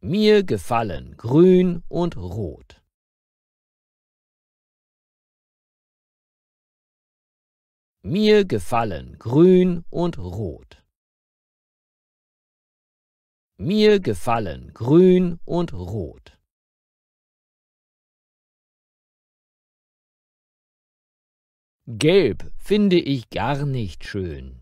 Mir gefallen Grün und Rot. Mir gefallen Grün und Rot. Mir gefallen Grün und Rot. Gelb finde ich gar nicht schön.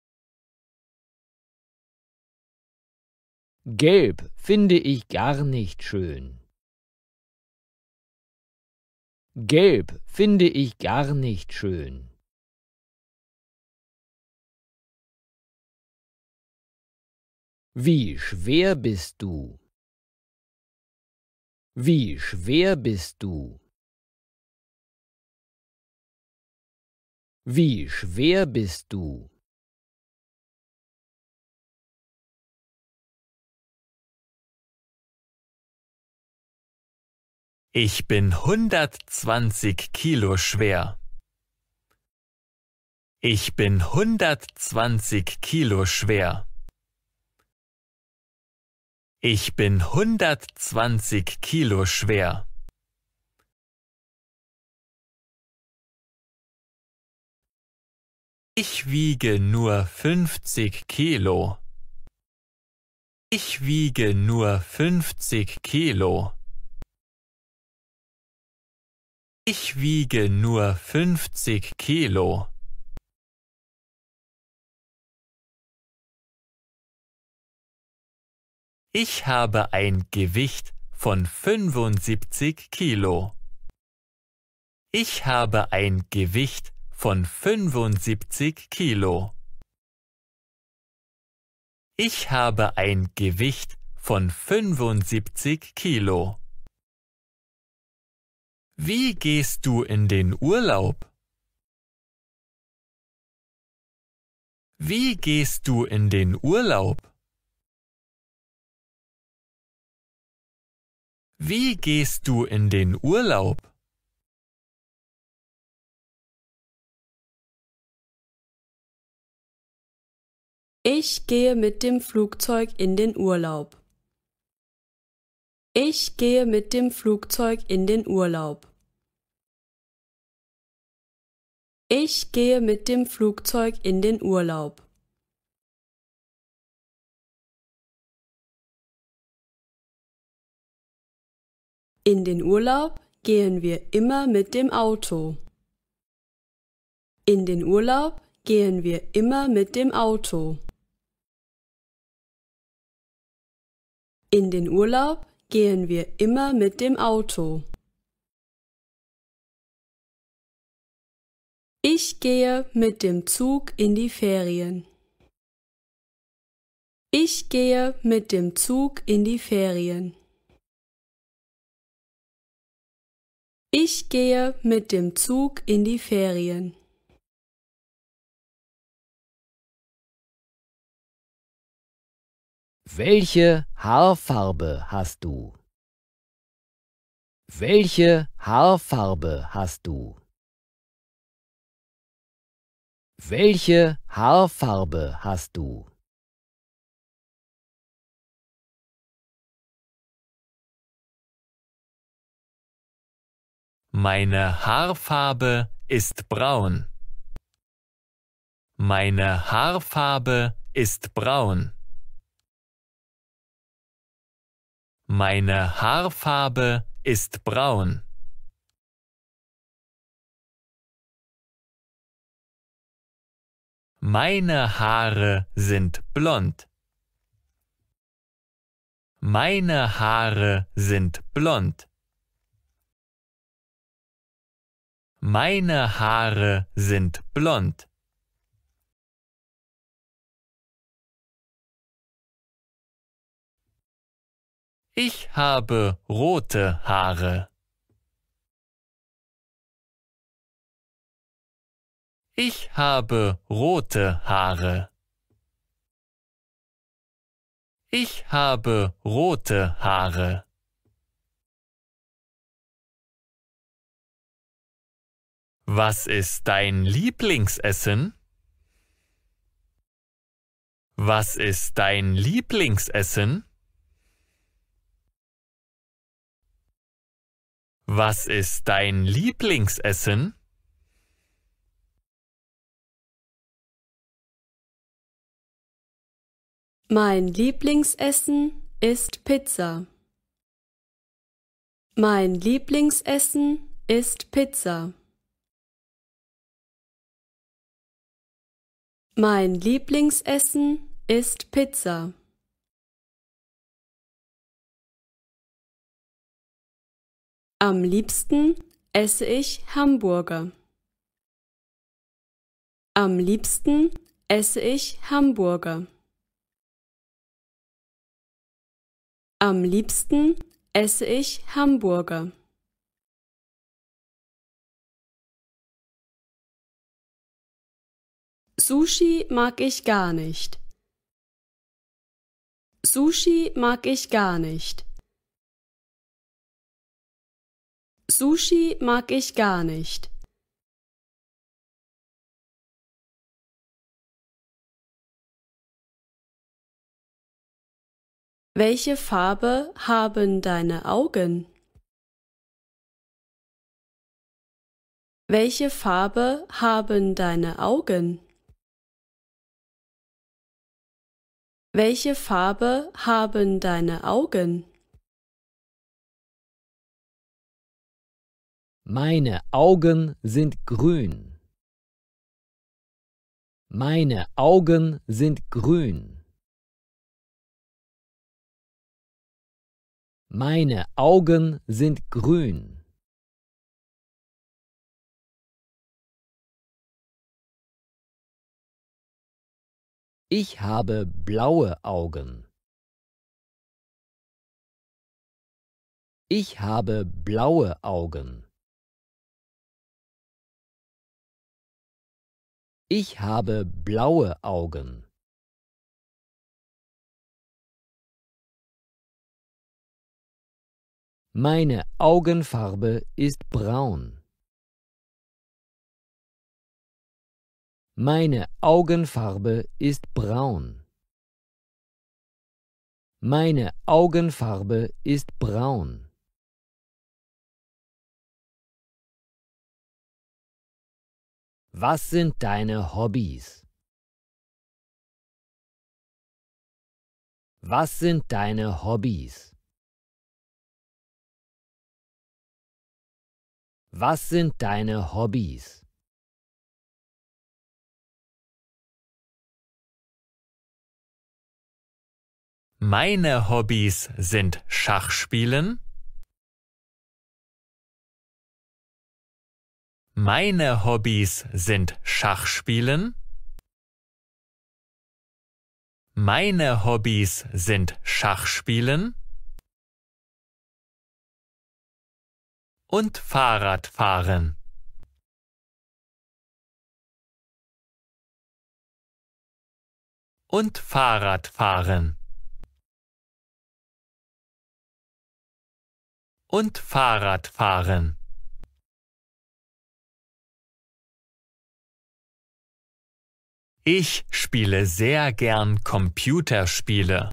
Gelb finde ich gar nicht schön. Gelb finde ich gar nicht schön. Wie schwer bist du? Wie schwer bist du? Wie schwer bist du? Ich bin 120 Kilo schwer. Ich bin 120 Kilo schwer. Ich bin 120 Kilo schwer. Ich wiege nur 50 Kilo. Ich wiege nur 50 Kilo. Ich wiege nur 50 Kilo. Ich habe ein Gewicht von 75 Kilo. Ich habe ein Gewicht von 75 Kilo. Ich habe ein Gewicht von 75 Kilo. Wie gehst du in den Urlaub? Wie gehst du in den Urlaub? Wie gehst du in den Urlaub? Ich gehe mit dem Flugzeug in den Urlaub. Ich gehe mit dem Flugzeug in den Urlaub. Ich gehe mit dem Flugzeug in den Urlaub. In den Urlaub gehen wir immer mit dem Auto. In den Urlaub gehen wir immer mit dem Auto. In den Urlaub gehen wir immer mit dem Auto. Ich gehe mit dem Zug in die Ferien. Ich gehe mit dem Zug in die Ferien. Ich gehe mit dem Zug in die Ferien. Welche Haarfarbe hast du? Welche Haarfarbe hast du? Welche Haarfarbe hast du? Meine Haarfarbe ist braun. Meine Haarfarbe ist braun. Meine Haarfarbe ist braun. Meine Haare sind blond. Meine Haare sind blond. Meine Haare sind blond. Ich habe rote Haare. Ich habe rote Haare. Ich habe rote Haare. Was ist dein Lieblingsessen? Was ist dein Lieblingsessen? Was ist dein Lieblingsessen? Mein Lieblingsessen ist Pizza. Mein Lieblingsessen ist Pizza. Mein Lieblingsessen ist Pizza. Am liebsten esse ich Hamburger. Am liebsten esse ich Hamburger. Am liebsten esse ich Hamburger. Sushi mag ich gar nicht. Sushi mag ich gar nicht. Sushi mag ich gar nicht. Welche Farbe haben deine Augen? Welche Farbe haben deine Augen? Welche Farbe haben deine Augen? Meine Augen sind grün. Meine Augen sind grün. Meine Augen sind grün. Ich habe blaue Augen. Ich habe blaue Augen. Ich habe blaue Augen. Meine Augenfarbe ist braun. Meine Augenfarbe ist braun. Meine Augenfarbe ist braun. Was sind deine Hobbys? Was sind deine Hobbys? Was sind deine Hobbys? Meine Hobbys sind Schachspielen. Meine Hobbys sind Schachspielen. Meine Hobbys sind Schachspielen und Fahrradfahren. Und Fahrradfahren. Und Fahrradfahren. Ich spiele sehr gern Computerspiele.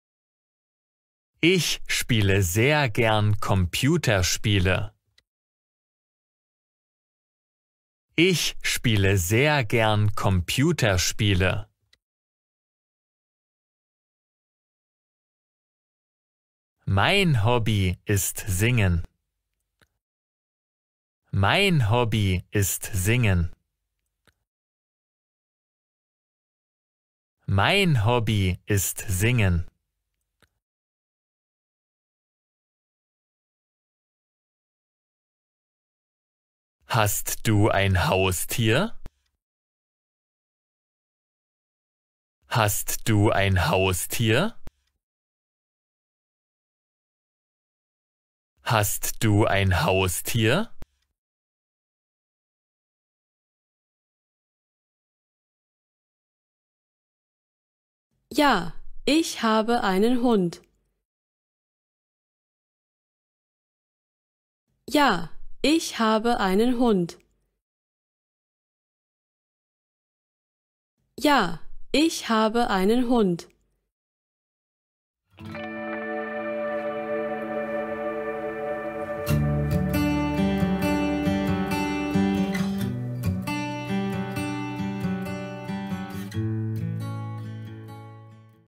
Ich spiele sehr gern Computerspiele. Ich spiele sehr gern Computerspiele. Mein Hobby ist Singen. Mein Hobby ist Singen. Mein Hobby ist Singen. Hast du ein Haustier? Hast du ein Haustier? Hast du ein Haustier? Ja, ich habe einen Hund. Ja, ich habe einen Hund. Ja, ich habe einen Hund.